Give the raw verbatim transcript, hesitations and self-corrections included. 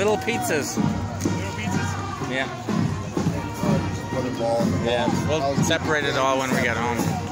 Little pizzas. Little pizzas? Yeah. Put a ball in the Yeah. We'll separate it all when we get home.